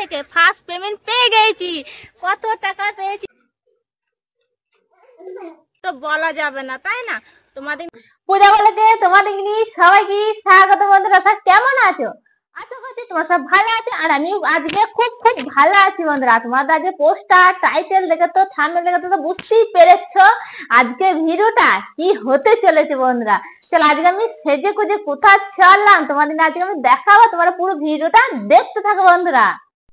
থেকে first payment পেয়ে গেছি। কত টাকা পেয়েছি তো বলা যাবে না, তাই না? তোমাদের পূজা বলেতে তোমাদের সবাইকে স্বাগত। বন্ধুরা সব কেমন আছো? আশা করছি তোমরা সব ভালো আছে, আর আমি আজকে খুব খুব ভালো আছি। বন্ধুরা তোমাদের আজকে পোস্টার টাইটেল দেখে তো থাম্বনেল দেখে তো বুঝতেই পেরেছো আজকে ভিডিওটা কি হতে চলেছে। বন্ধুরা চলো আজকে আমি সেজে গুজে কোথায় চললাম তোমাদের আজকে আমি দেখাবো, তোমরা পুরো ভিডিওটা দেখতে থাকো। বন্ধুরা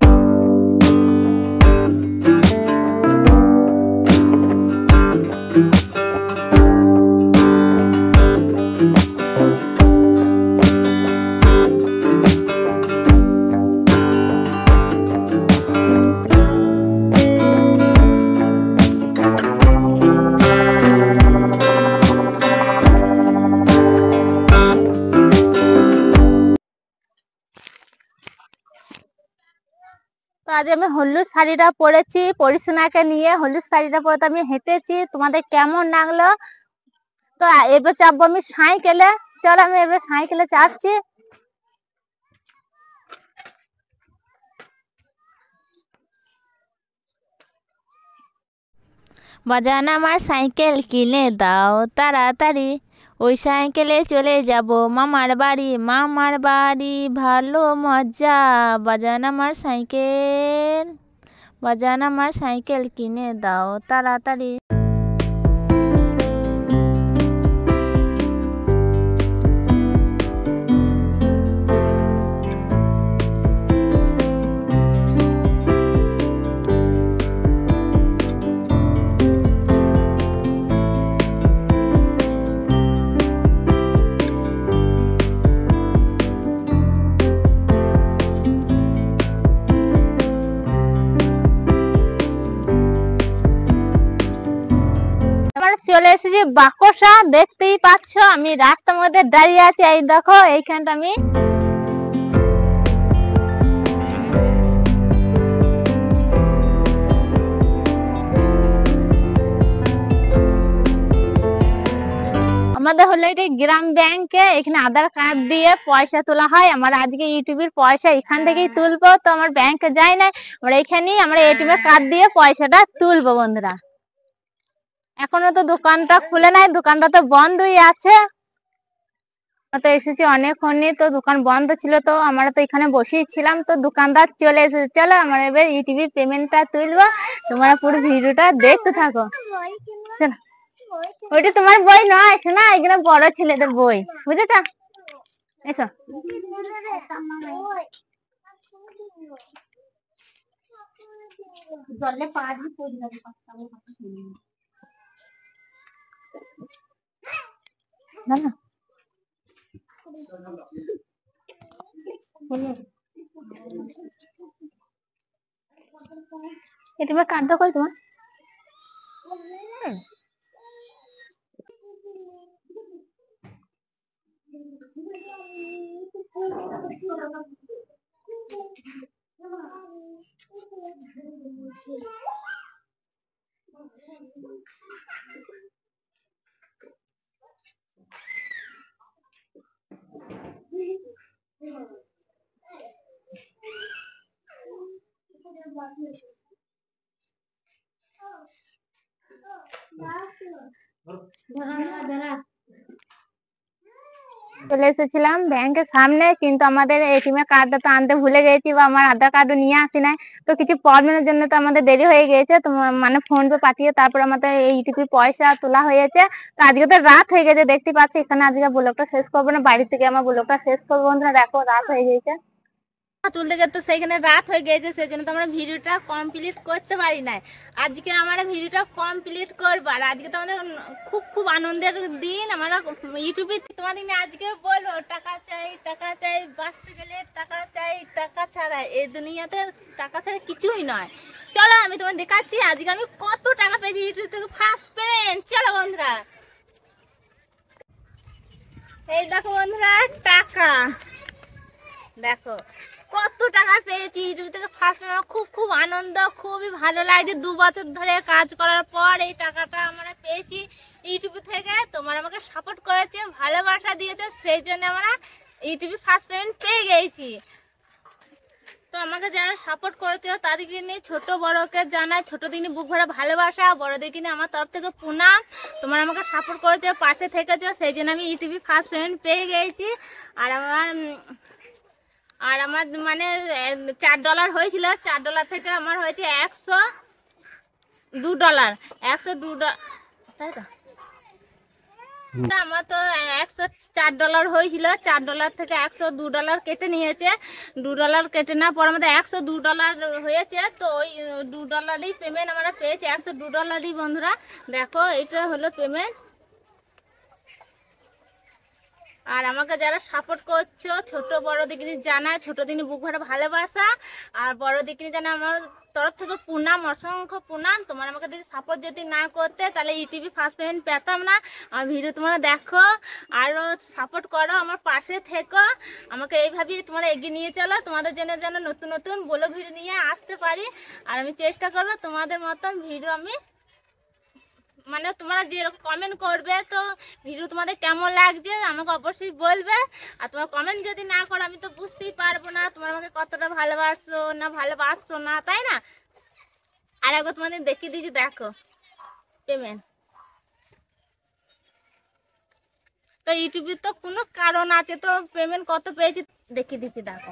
তো আজ আমি হলুদ শাড়িটা পরেছি, পরিসোনাকে নিয়ে হলুদ শাড়িটা পরে আমি হেঁটেছি। তোমাদের কেমন লাগলো? তো এবার চাপবো আমি সাইকেলে। চলো আমি এবার সাইকেলে চাপছি। বাজান আমার সাইকেল কিনে দাও তাড়াতাড়ি, ওই সাইকেলে চলে যাব মামার বাড়ি। মামার বাড়ি ভালো মজা, বাজান আমার সাইকেল, বাজান আমার সাইকেল কিনে দাও তাড়াতাড়ি। চলে এসেছি বাকসা, দেখতেই পাচ্ছ আমি রাস্তার মধ্যে দাঁড়িয়ে আছি। এই দেখো এইখানটা আমি আমাদের হলো এটি গ্রাম ব্যাংকে, এখানে আধার কার্ড দিয়ে পয়সা তোলা হয়। আমার আজকে ইউটিউবের পয়সা এখান থেকেই তুলবো, তো আমার ব্যাংকে যাই না, আমরা এখানেই আমরা এটিএম কার্ড দিয়ে পয়সাটা তুলবো। বন্ধুরা এখনো তো দোকানটা খুলে নাই, দোকানটা তো বন্ধই আছে। তো এসেছি অনেকক্ষণই, তো দোকান বন্ধ ছিল, তো আমরা তো এখানে বসেই ছিলাম। তো দোকানদার চলে এসেছে। চলো আমরা এবার ইউটিউবে পেমেন্টটা তুলবো, তোমরা পুরো ভিডিওটা দেখতে থাকো। চলো ওইটা তোমার বই নয় শোনা, এগুলো বড় ছেলেদের বই, বুঝেছ? এসো জলে পা দিয়ে পড়ে যাবে। না না তোমার কার্ডটা কই তোমার? চলে এসেছিলাম ব্যাংকের সামনে, কিন্তু আমাদের এটিএম এর কার্ডটা তো আনতে ভুলে গেছি, বা আমার আধার কার্ডও নিয়ে আসি নাই। তো কিছু প্রবলেমের জন্য তো আমাদের দেরি হয়ে গেছে, তো মানে ফোন পে পাঠিয়ে তারপর আমাদের এইটুকু পয়সা তোলা হয়েছে। তো আজকে তো রাত হয়ে গেছে, দেখতে পাচ্ছি। এখানে আজকে ব্লগটা শেষ করবো না, বাড়ি থেকে আমার ব্লগটা শেষ করবো। বন্ধুরা দেখো রাত হয়ে গেছে, তুলতে গেলে তো সেইখানে রাত হয়ে গেছে, সেই জন্য তো আমরা ভিডিওটা কমপ্লিট করতে পারি নাই। আজকে আমরা ভিডিওটা কমপ্লিট করবো, আর আজকে তো আমাদের খুব খুব আনন্দের দিন। আমরা ইউটিউবে তোমাদের আজকে বলবো টাকা চাই, টাকা চাই, বাঁচতে গেলে টাকা চাই, টাকা ছাড়া এই দুনিয়াতে টাকা ছাড়া কিছুই নয়। চলো আমি তোমার দেখাচ্ছি আজকে আমি কত টাকা পেয়েছি ইউটিউব থেকে ফার্স্ট পেমেন্ট। চলো বন্ধুরা এই দেখো বন্ধুরা টাকা দেখো কত টাকা পেয়েছি ইউটিউব থেকে ফার্স্ট। খুব খুব আনন্দ, খুবই ভালো লাগছে। 2 বছর ধরে কাজ করার পর এই টাকাটা আমরা পেয়েছি ইউটিউব থেকে। তোমরা আমাকে সাপোর্ট করেছে, ভালোবাসা দিয়েছে, সেই জন্য আমরা ইউটিউবে ফার্স্ট পেমেন্ট পেয়ে গেছি। তো আমাকে যারা সাপোর্ট করেছে তাদেরকে নিয়ে ছোট বড়কে জানাই ছোট দিনই বুক ভরা ভালোবাসা, বড়দেরকে নিয়ে আমার তরফ থেকে প্রণাম। তোমার আমাকে সাপোর্ট করেছে, পাশে থেকেছো, সেই জন্য আমি ইউটিউবে ফার্স্ট পেমেন্ট পেয়ে গেছি। আর আমার মানে $4 হয়েছিল, $4 থেকে আমার হয়েছে $102, $102, তাই তো? আমার তো $104 হয়েছিল, $4 থেকে $102 কেটে নিয়েছে। $2 কেটে নেওয়ার পর আমাদের $102 হয়েছে। তো ওই $2 পেমেন্ট আমরা পেয়েছি, $102 বন্ধুরা। দেখো এটা হলো পেমেন্ট। আর আমাকে যারা সাপোর্ট করছো ছোট বড় দিকে জানায় ছোট দিনই বুক ভরা ভালোবাসা, আর বড় দিকে জানা আমার তরফ থেকে প্রণাম, অসংখ্য প্রণাম। তোমার আমাকে যদি সাপোর্ট যদি না করতে তাহলে ইউটিউবে ফার্স্ট পেমেন্ট পেতাম না। আমার ভিডিও তোমরা দেখো, আরও সাপোর্ট করো, আমার পাশে থেকো, আমাকে এইভাবেই তোমরা এগিয়ে নিয়ে চলো। তোমাদের জন্য যেন নতুন নতুন ব্লগ ভিডিও নিয়ে আসতে পারি। আর আমি চেষ্টা করবো তোমাদের মতন ভিডিও আমি মানে তোমরা যেরকম কমেন্ট করবে তো ভিডিও তোমাদের কেমন লাগছে আমাকে অবশ্যই বলবে। আর তোমার কমেন্ট যদি না করো আমি তো বুঝতেই পারবো না তোমার আমাকে কতটা ভালোবাসো না ভালোবাসছো না, তাই না? আর একবার তোমাদের দেখিয়ে দিয়েছি, দেখো পেমেন্ট। তো ইউটিউবে তো কোনো কারণ আছে, তো পেমেন্ট কত পেয়েছি দেখিয়ে দিচ্ছি, দেখো।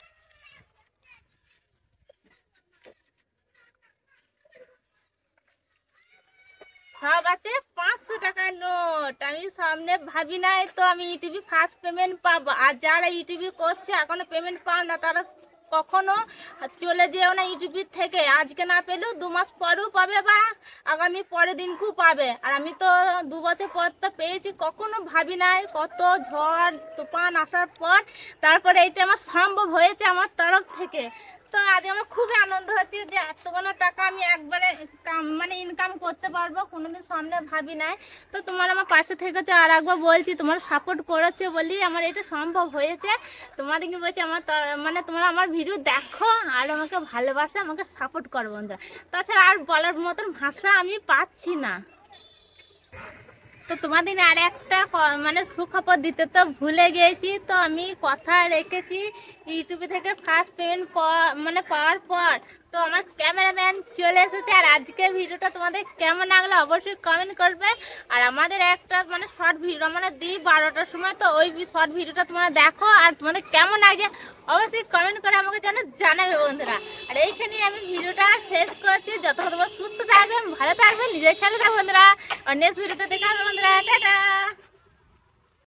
সব আছে 500 টাকার নোট। আমি সামনে ভাবি নাই তো আমি ইউটিউবে ফার্স্ট পেমেন্ট পাবো। আর যারা ইউটিউবে করছে এখনো পেমেন্ট পাও না তারা কখনো চলে যেও না ইউটিউব থেকে। আজকে না পেলেও 2 মাস পরেও পাবে বা আগামী পরের দিনকেও পাবে। আর আমি তো 2 বছর পর তো পেয়েছি, কখনো ভাবি নাই কত ঝড় তুফান আসার পর তারপরে এইটা আমার সম্ভব হয়েছে আমার তরফ থেকে। তো আজ আমার খুবই আনন্দ হচ্ছে যে এতগুলো টাকা আমি একবারে মানে ইনকাম করতে পারবো, কোনোদিন সামনে ভাবি নাই। তো তোমার আমার পাশে থেকেছে, আর একবার বলছি তোমার সাপোর্ট করেছে বলি আমার এটা সম্ভব হয়েছে। তোমাদেরকে বলছি আমার মানে তোমরা আমার ভিডিও দেখো আর আমাকে ভালোবাসো, আমাকে সাপোর্ট করো বন্ধুরা। তাছাড়া আর বলার মতন ভাষা আমি পাচ্ছি না। তো তোমাদের আর একটা মানে সুখবর দিতে তো ভুলে গিয়েছি, তো আমি কথা রেখেছি ইউটিউবে থেকে ফার্স্ট পেমেন্ট মানে পাওয়ার পর তো আমার ক্যামেরাম্যান চলে এসেছে। আর আজকে ভিডিওটা তোমাদের কেমন লাগলো অবশ্যই কমেন্ট করবে। আর আমাদের একটা মানে শর্ট ভিডিও মানে দিই 12টার সময়, তো ওই শর্ট ভিডিওটা তোমরা দেখো আর তোমাদের কেমন লাগছে অবশ্যই কমেন্ট করে আমাকে যেন জানাবে বন্ধুরা। আর এইখানেই আমি ভিডিওটা শেষ করছি। যতক্ষণ তোমরা সুস্থ থাকবেন, ভালো থাকবেন, নিজের খেয়াল রাখবেন বন্ধুরা। আর নেক্সট ভিডিওতে দেখা হবে বন্ধুরা, টাটা।